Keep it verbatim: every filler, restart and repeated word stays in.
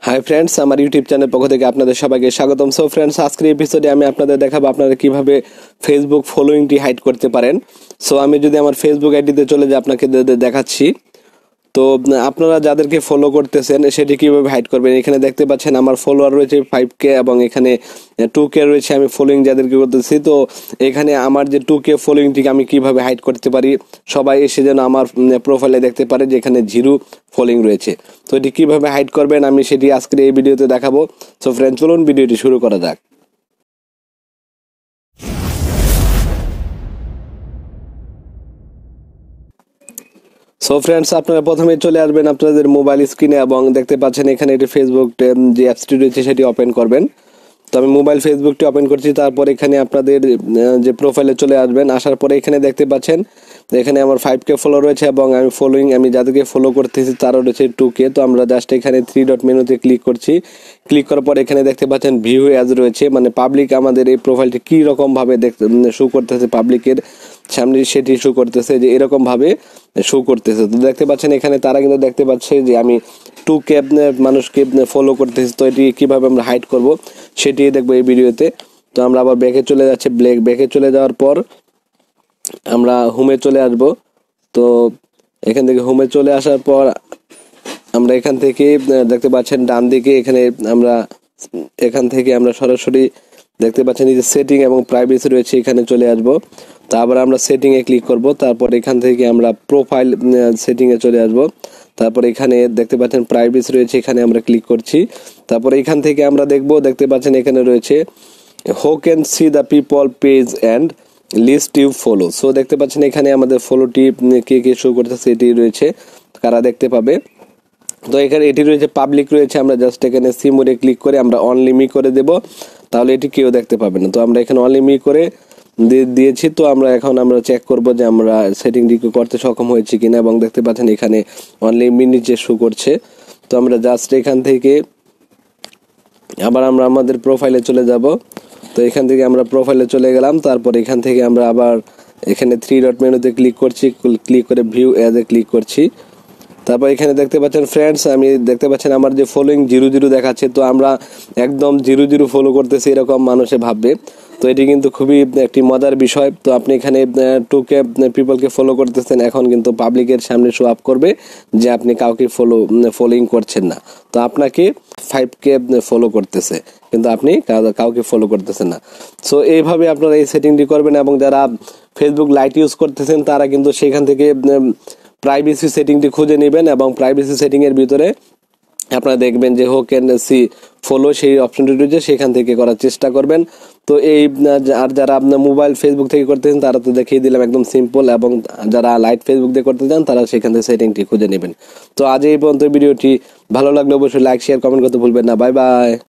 High friends, আমার YouTube channel পক্ষ থেকে আপনাদের সবাইকে স্বাগতম। সো ফ্রেন্ডস, আজকের এপিসোডে আমি আপনাদের দেখাবো আপনারা কিভাবে ফেসবুক ফলোইংটি হাইড করতে পারেন। সো আমি যদি আমার ফেসবুক আইডিতে চলে যাই আপনাকে দেখাচ্ছি। তো আপনারা যাদেরকে ফলো করতেছেন সেটি কিভাবে হাইড করবেন। এখানে দেখতে পাচ্ছেন আমার ফলোয়ার রয়েছে ফাইভ কে এবং এখানে টু কে রয়েছে, আমি ফলোইং যাদেরকে করতেছি। তো এখানে আমার যে টু কে ফলোইংটিকে আমি কিভাবে হাইড করতে পারি, সবাই এসে যেন আমার প্রোফাইলে দেখতে পারে যে এখানে জিরো ফলোইং রয়েছে। তো এটি কিভাবে হাইড করবেন আমি সেটি আজকের এই ভিডিওতে দেখাবো। সো ফ্রেন্ডস, চলুন ভিডিওটি শুরু করা যাক। সো ফ্রেন্ডস, আপনারা প্রথমে চলে আসবেন আপনাদের মোবাইল স্ক্রিনে এবং দেখতে পাচ্ছেন এখানে একটি ফেসবুক যে অ্যাপসটি রয়েছে সেটি ওপেন করবেন। তো আমি মোবাইল ফেসবুকটি ওপেন করছি, তারপর এখানে আপনাদের যে প্রোফাইলে চলে আসবেন। আসার পরে এখানে দেখতে পাচ্ছেন এখানে আমার ফাইভ কে ফলো রয়েছে এবং আমি ফলোইং আমি যাদেরকে ফলো করতেছি তারও রয়েছে টু কে। তো আমরা জাস্ট এখানে থ্রি ডট মেনুতে ক্লিক করছি। ক্লিক করার পর এখানে দেখতে পাচ্ছেন ভিউ অ্যাজ রয়েছে, মানে পাবলিক আমাদের এই প্রোফাইলটি কী রকমভাবে দেখতে শো করতেছে, পাবলিকের সামনে সেটি শো করতেছে যে এরকমভাবে শো করতেছে। তো দেখতে পাচ্ছেন এখানে তারা কিন্তু দেখতে পাচ্ছে যে আমি টু কে মানুষকে ফলো করতেছি। তো এটি কীভাবে আমরা হাইড করব সেটি দেখবো এই ভিডিওতে। তো আমরা আবার ব্যাকে চলে যাচ্ছি। ব্ল্যাক ব্যাকে চলে যাওয়ার পর আমরা হোমে চলে আসব। তো এখান থেকে হোমে চলে আসার পর আমরা এখান থেকে দেখতে পাচ্ছেন ডান দিকে এখানে আমরা এখান থেকে আমরা সরাসরি দেখতে পাচ্ছেন এই যে সেটিং এবং প্রাইভেসি রয়েছে, এখানে চলে আসব। তারপর আমরা সেটিংয়ে ক্লিক করব। তারপর এখান থেকে আমরা প্রোফাইল সেটিংয়ে চলে আসব। তারপর এখানে দেখতে পাচ্ছেন প্রাইভেসি রয়েছে, এখানে আমরা ক্লিক করছি। তারপর এখান থেকে আমরা দেখব দেখতে পাচ্ছেন এখানে রয়েছে who can see the people page and list you follow. So দেখতে পাচ্ছেন এখানে আমাদের ফলোটি কে কে শো করতেছে এটি রয়েছে, কারা দেখতে পাবে। তো এখানে এটি রয়েছে পাবলিক রয়েছে, আমরা জাস্ট এখানে সি মোডে ক্লিক করে আমরা অনলি মি করে দেব, তাহলে এটি কেউ দেখতে পাবে না। তো আমরা এখানে অনলি মি করে দিয়েছি। তো আমরা এখন আমরা চেক করব যে আমরা সেটিংটি করতে সক্ষম হয়েছি কিনা, এবং দেখতে পাচ্ছেন এখানে অনলি মি নিচে শো করছে। তো আমরা জাস্ট এখান থেকে আবার আমরা আমাদের প্রোফাইলে চলে যাব। তো এখান থেকে আমরা প্রোফাইলে চলে গেলাম। তারপর এখান থেকে আমরা আবার এখানে থ্রি ডট মেনুতে ক্লিক করছি, ক্লিক করে ভিউ অ্যাজে ক্লিক করছি। তারপর এখানে দেখতে পাচ্ছেন ফ্রেন্ডস, আমি দেখতে পাচ্ছেন আমার যে ফলোইং জিরো জিরো দেখাচ্ছে। তো আমরা একদম জিরো জিরো ফলো করতেছি এরকম মানুষে ভাববে। তো এটি কিন্তু খুবই একটি মজার বিষয়। তো আপনি এখানে টু কে পিপলকে ফলো করতেছেন, এখন কিন্তু পাবলিকের সামনে শো আপ করবে যে আপনি কাউকে ফলো ফলোইং করছেন না। তো আপনাকে ফাইভ কে ফলো করতেছে কিন্তু আপনি কাউকে ফলো করতেছেন না। সো এইভাবে আপনারা এই সেটিংটি করবেন। এবং যারা ফেসবুক লাইট ইউজ করতেছেন তারা কিন্তু সেখান থেকে প্রাইভেসি সেটিংটি খুঁজে নেবেন এবং প্রাইভেসি সেটিংয়ের ভিতরে আপনারা দেখবেন যে হো ক্যান সি ফলো সেই অপশনটি রয়েছে, সেখান থেকে করার চেষ্টা করবেন। তো এই আর যারা আপনার মোবাইল ফেসবুক থেকে করতেছেন তারা তো দেখিয়ে দিলাম একদম সিম্পল, এবং যারা লাইট ফেসবুক দিয়ে করতে চান তারা সেখান থেকে সেটিংটি খুঁজে নেবেন। তো আজ এই পর্যন্ত ভিডিওটি ভালো লাগলে অবশ্যই লাইক শেয়ার কমেন্ট করতে ভুলবেন না। Bye by.